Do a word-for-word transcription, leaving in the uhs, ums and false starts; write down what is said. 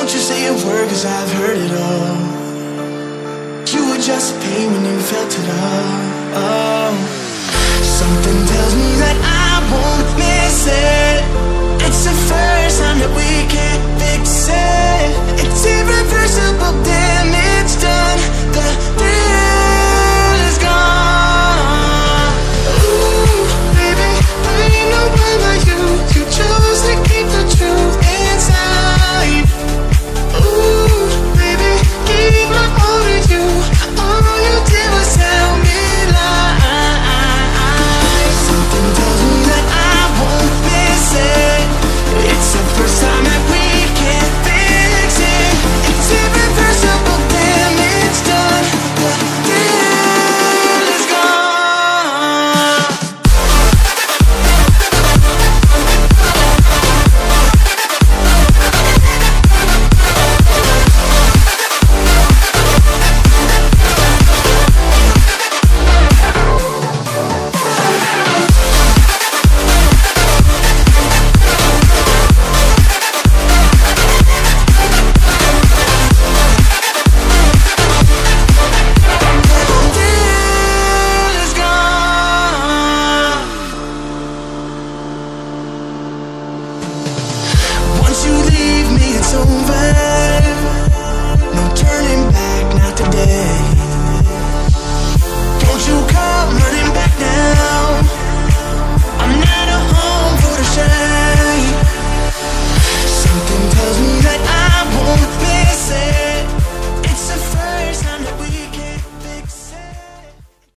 Don't you say a word, cause I've heard it all. You were just pain when you felt it all. Oh. Something tells me that I won't miss it. It's the first time that we can't